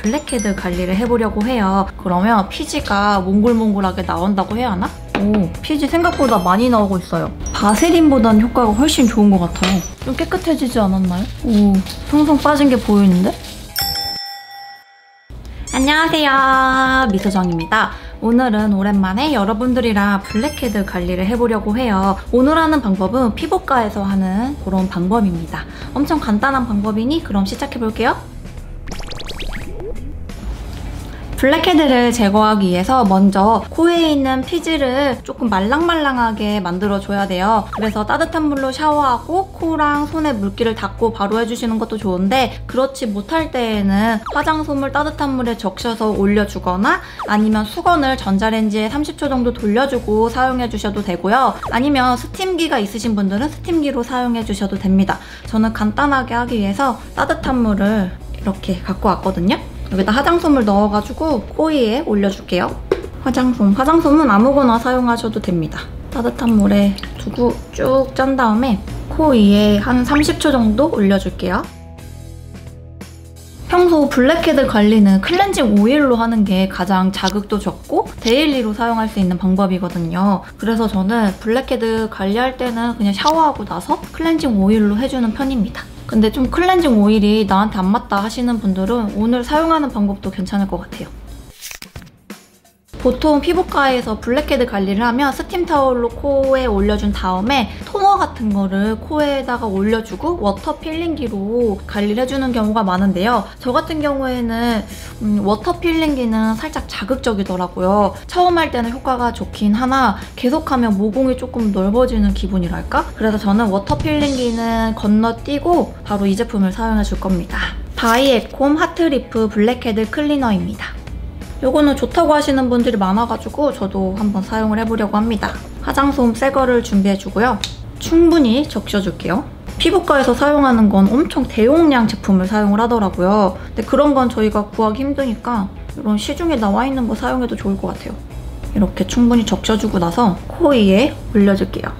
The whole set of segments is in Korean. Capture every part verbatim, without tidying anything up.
블랙헤드 관리를 해보려고 해요. 그러면 피지가 몽글몽글하게 나온다고 해야 하나? 오, 피지 생각보다 많이 나오고 있어요. 바세린보다는 효과가 훨씬 좋은 것 같아요. 좀 깨끗해지지 않았나요? 오, 송송 빠진 게 보이는데? 안녕하세요, 미소정입니다. 오늘은 오랜만에 여러분들이랑 블랙헤드 관리를 해보려고 해요. 오늘 하는 방법은 피부과에서 하는 그런 방법입니다. 엄청 간단한 방법이니 그럼 시작해볼게요. 블랙헤드를 제거하기 위해서 먼저 코에 있는 피지를 조금 말랑말랑하게 만들어줘야 돼요. 그래서 따뜻한 물로 샤워하고 코랑 손에 물기를 닦고 바로 해주시는 것도 좋은데, 그렇지 못할 때에는 화장솜을 따뜻한 물에 적셔서 올려주거나 아니면 수건을 전자레인지에 삼십 초 정도 돌려주고 사용해주셔도 되고요. 아니면 스팀기가 있으신 분들은 스팀기로 사용해주셔도 됩니다. 저는 간단하게 하기 위해서 따뜻한 물을 이렇게 갖고 왔거든요. 여기다 화장솜을 넣어가지고 코 위에 올려줄게요. 화장솜. 화장솜은 아무거나 사용하셔도 됩니다. 따뜻한 물에 두고 쭉 짠 다음에 코 위에 한 삼십 초 정도 올려줄게요. 평소 블랙헤드 관리는 클렌징 오일로 하는 게 가장 자극도 적고 데일리로 사용할 수 있는 방법이거든요. 그래서 저는 블랙헤드 관리할 때는 그냥 샤워하고 나서 클렌징 오일로 해주는 편입니다. 근데 좀 클렌징 오일이 나한테 안 맞다 하시는 분들은 오늘 사용하는 방법도 괜찮을 것 같아요. 보통 피부과에서 블랙헤드 관리를 하면 스팀 타올로 코에 올려준 다음에 토너 같은 거를 코에다가 올려주고 워터 필링기로 관리를 해주는 경우가 많은데요. 저 같은 경우에는 음, 워터 필링기는 살짝 자극적이더라고요. 처음 할 때는 효과가 좋긴 하나 계속하면 모공이 조금 넓어지는 기분이랄까? 그래서 저는 워터 필링기는 건너뛰고 바로 이 제품을 사용해 줄 겁니다. 바이에콤 하트리프 블랙헤드 클리너입니다. 요거는 좋다고 하시는 분들이 많아가지고 저도 한번 사용을 해보려고 합니다. 화장솜 새 거를 준비해주고요. 충분히 적셔줄게요. 피부과에서 사용하는 건 엄청 대용량 제품을 사용을 하더라고요. 근데 그런 건 저희가 구하기 힘드니까 이런 시중에 나와 있는 거 사용해도 좋을 것 같아요. 이렇게 충분히 적셔주고 나서 코 위에 올려줄게요.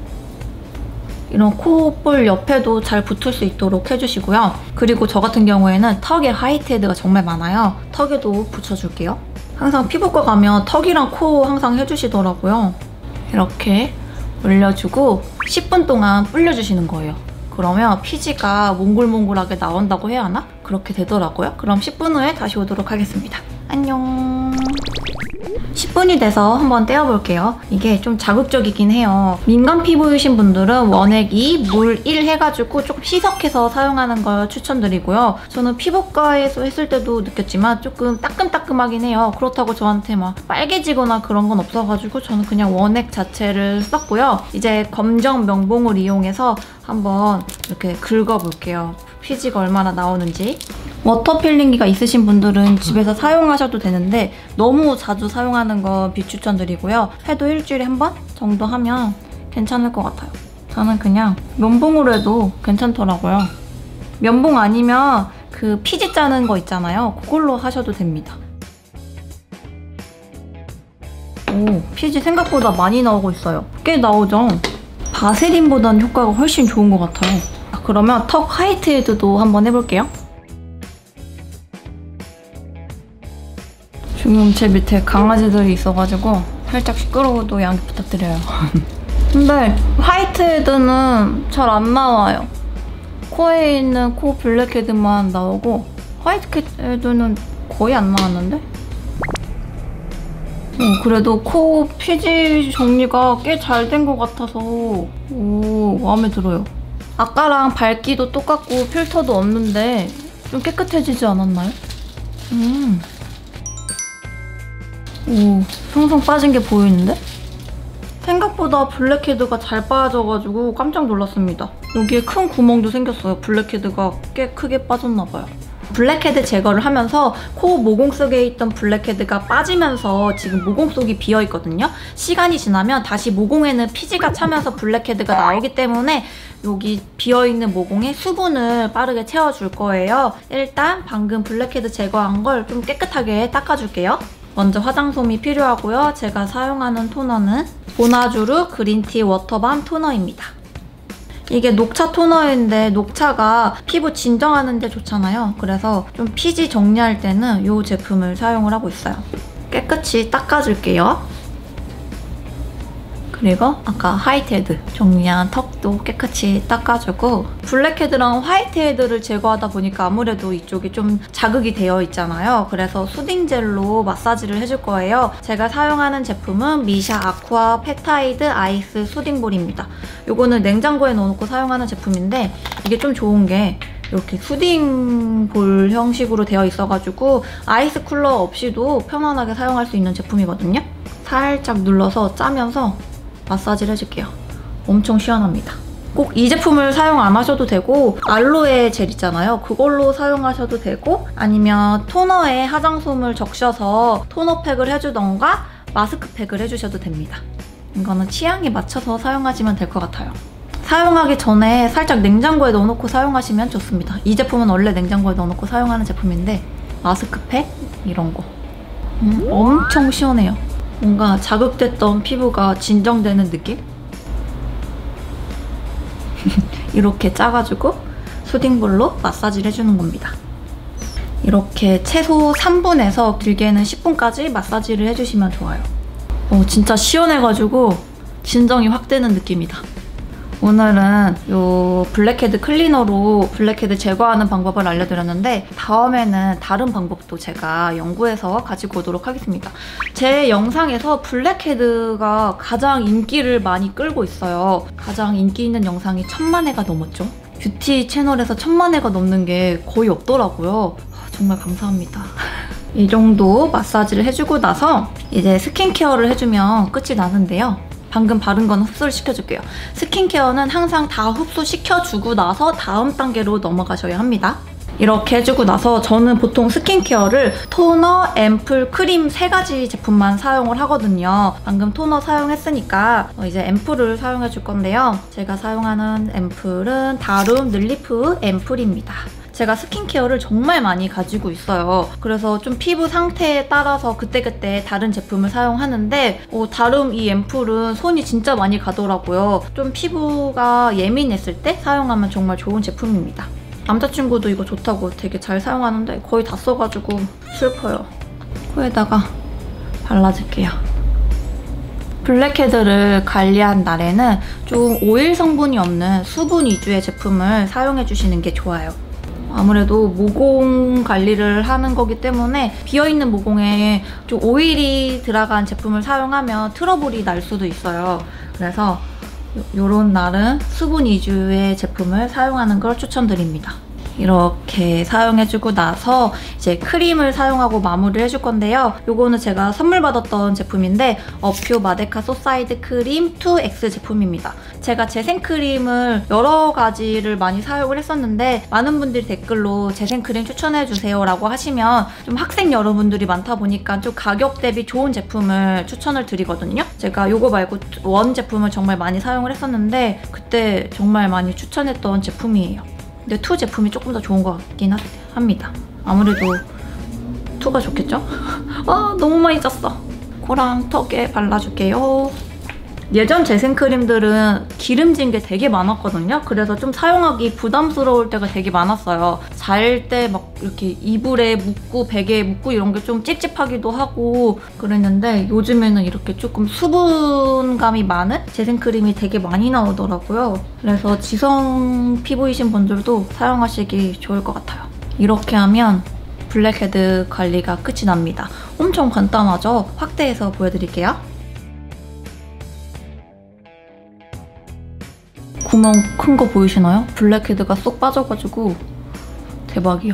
이런 코볼 옆에도 잘 붙을 수 있도록 해주시고요. 그리고 저 같은 경우에는 턱에 화이트헤드가 정말 많아요. 턱에도 붙여줄게요. 항상 피부과 가면 턱이랑 코 항상 해주시더라고요. 이렇게 올려주고 십 분 동안 불려주시는 거예요. 그러면 피지가 몽글몽글하게 나온다고 해야 하나? 그렇게 되더라고요. 그럼 십 분 후에 다시 오도록 하겠습니다. 안녕. 십 분이 돼서 한번 떼어볼게요. 이게 좀 자극적이긴 해요. 민감 피부이신 분들은 원액 이, 물 일 해가지고 조금 희석해서 사용하는 걸 추천드리고요. 저는 피부과에서 했을 때도 느꼈지만 조금 따끔따끔하긴 해요. 그렇다고 저한테 막 빨개지거나 그런 건 없어가지고 저는 그냥 원액 자체를 썼고요. 이제 검정 명봉을 이용해서 한번 이렇게 긁어볼게요. 피지가 얼마나 나오는지. 워터 필링기가 있으신 분들은 집에서 사용하셔도 되는데 너무 자주 사용하는 건 비추천드리고요. 해도 일주일에 한 번 정도 하면 괜찮을 것 같아요. 저는 그냥 면봉으로 해도 괜찮더라고요. 면봉 아니면 그 피지 짜는 거 있잖아요. 그걸로 하셔도 됩니다. 오, 피지 생각보다 많이 나오고 있어요. 꽤 나오죠? 바세린보다는 효과가 훨씬 좋은 것 같아요. 그러면 턱 화이트헤드도 한번 해볼게요. 지금 제 밑에 강아지들이 있어가지고 살짝 시끄러워도 양해 부탁드려요. 근데 화이트헤드는 잘 안 나와요. 코에 있는 코 블랙헤드만 나오고 화이트헤드는 거의 안 나왔는데? 어, 그래도 코 피지 정리가 꽤 잘 된 것 같아서 오, 마음에 들어요. 아까랑 밝기도 똑같고 필터도 없는데 좀 깨끗해지지 않았나요? 음. 오, 송송 빠진 게 보이는데? 생각보다 블랙헤드가 잘 빠져가지고 깜짝 놀랐습니다. 여기에 큰 구멍도 생겼어요. 블랙헤드가 꽤 크게 빠졌나봐요. 블랙헤드 제거를 하면서 코 모공 속에 있던 블랙헤드가 빠지면서 지금 모공 속이 비어있거든요. 시간이 지나면 다시 모공에는 피지가 차면서 블랙헤드가 나오기 때문에 여기 비어있는 모공에 수분을 빠르게 채워줄 거예요. 일단 방금 블랙헤드 제거한 걸 좀 깨끗하게 닦아줄게요. 먼저 화장솜이 필요하고요. 제가 사용하는 토너는 보나주르 그린티 워터밤 토너입니다. 이게 녹차 토너인데 녹차가 피부 진정하는 데 좋잖아요. 그래서 좀 피지 정리할 때는 이 제품을 사용을 하고 있어요. 깨끗이 닦아줄게요. 그리고 아까 화이트헤드 정리한 턱도 깨끗이 닦아주고 블랙헤드랑 화이트헤드를 제거하다 보니까 아무래도 이쪽이 좀 자극이 되어 있잖아요. 그래서 수딩젤로 마사지를 해줄 거예요. 제가 사용하는 제품은 미샤 아쿠아 펩타이드 아이스 수딩볼입니다. 이거는 냉장고에 넣어놓고 사용하는 제품인데 이게 좀 좋은 게 이렇게 수딩볼 형식으로 되어 있어가지고 아이스 쿨러 없이도 편안하게 사용할 수 있는 제품이거든요. 살짝 눌러서 짜면서 마사지를 해줄게요. 엄청 시원합니다. 꼭 이 제품을 사용 안 하셔도 되고 알로에 젤 있잖아요. 그걸로 사용하셔도 되고 아니면 토너에 화장솜을 적셔서 토너팩을 해주던가 마스크팩을 해주셔도 됩니다. 이거는 취향에 맞춰서 사용하시면 될 것 같아요. 사용하기 전에 살짝 냉장고에 넣어놓고 사용하시면 좋습니다. 이 제품은 원래 냉장고에 넣어놓고 사용하는 제품인데 마스크팩 이런 거 음, 엄청 시원해요. 뭔가 자극됐던 피부가 진정되는 느낌? 이렇게 짜가지고 수딩볼로 마사지를 해주는 겁니다. 이렇게 최소 삼 분에서 길게는 십 분까지 마사지를 해주시면 좋아요. 어, 진짜 시원해가지고 진정이 확 되는 느낌이다. 오늘은 이 블랙헤드 클리너로 블랙헤드 제거하는 방법을 알려드렸는데 다음에는 다른 방법도 제가 연구해서 가지고 오도록 하겠습니다. 제 영상에서 블랙헤드가 가장 인기를 많이 끌고 있어요. 가장 인기 있는 영상이 천만 회가 넘었죠. 뷰티 채널에서 천만 회가 넘는 게 거의 없더라고요. 정말 감사합니다. 이 정도 마사지를 해주고 나서 이제 스킨케어를 해주면 끝이 나는데요. 방금 바른 건 흡수를 시켜줄게요. 스킨케어는 항상 다 흡수시켜주고 나서 다음 단계로 넘어가셔야 합니다. 이렇게 해주고 나서 저는 보통 스킨케어를 토너, 앰플, 크림 세 가지 제품만 사용을 하거든요. 방금 토너 사용했으니까 이제 앰플을 사용해줄 건데요. 제가 사용하는 앰플은 다룸 늘리프 앰플입니다. 제가 스킨케어를 정말 많이 가지고 있어요. 그래서 좀 피부 상태에 따라서 그때그때 다른 제품을 사용하는데 어, 다룸 이 앰플은 손이 진짜 많이 가더라고요. 좀 피부가 예민했을 때 사용하면 정말 좋은 제품입니다. 남자친구도 이거 좋다고 되게 잘 사용하는데 거의 다 써가지고 슬퍼요. 코에다가 발라줄게요. 블랙헤드를 관리한 날에는 좀 오일 성분이 없는 수분 위주의 제품을 사용해주시는 게 좋아요. 아무래도 모공 관리를 하는 거기 때문에 비어있는 모공에 좀 오일이 들어간 제품을 사용하면 트러블이 날 수도 있어요. 그래서 요런 날은 수분 위주의 제품을 사용하는 걸 추천드립니다. 이렇게 사용해주고 나서 이제 크림을 사용하고 마무리를 해줄 건데요. 요거는 제가 선물 받았던 제품인데 어퓨 마데카 소사이드 크림 투 엑스 제품입니다. 제가 재생크림을 여러 가지를 많이 사용을 했었는데 많은 분들이 댓글로 재생크림 추천해주세요 라고 하시면 좀 학생 여러분들이 많다 보니까 좀 가격 대비 좋은 제품을 추천을 드리거든요. 제가 요거 말고 원 제품을 정말 많이 사용을 했었는데 그때 정말 많이 추천했던 제품이에요. 근데 투 제품이 조금 더 좋은 것 같긴 하, 합니다. 아무래도 투가 좋겠죠? 아 너무 많이 짰어. 코랑 턱에 발라줄게요. 예전 재생크림들은 기름진 게 되게 많았거든요. 그래서 좀 사용하기 부담스러울 때가 되게 많았어요. 잘 때 막 이렇게 이불에 묻고 베개에 묻고 이런 게 좀 찝찝하기도 하고 그랬는데 요즘에는 이렇게 조금 수분감이 많은 재생크림이 되게 많이 나오더라고요. 그래서 지성 피부이신 분들도 사용하시기 좋을 것 같아요. 이렇게 하면 블랙헤드 관리가 끝이 납니다. 엄청 간단하죠? 확대해서 보여드릴게요. 구멍 큰 거 보이시나요? 블랙헤드가 쏙 빠져가지고 대박이야.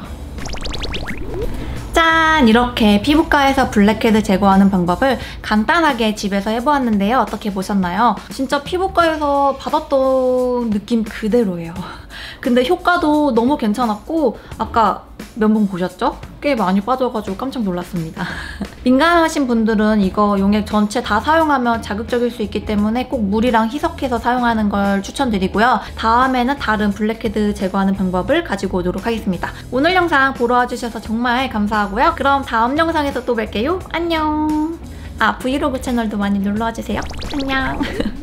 짠! 이렇게 피부과에서 블랙헤드 제거하는 방법을 간단하게 집에서 해보았는데요. 어떻게 보셨나요? 진짜 피부과에서 받았던 느낌 그대로예요. 근데 효과도 너무 괜찮았고 아까 면봉 보셨죠? 꽤 많이 빠져가지고 깜짝 놀랐습니다. 민감하신 분들은 이거 용액 전체 다 사용하면 자극적일 수 있기 때문에 꼭 물이랑 희석해서 사용하는 걸 추천드리고요. 다음에는 다른 블랙헤드 제거하는 방법을 가지고 오도록 하겠습니다. 오늘 영상 보러 와주셔서 정말 감사하고요. 그럼 다음 영상에서 또 뵐게요. 안녕! 아, 브이로그 채널도 많이 놀러와주세요. 안녕!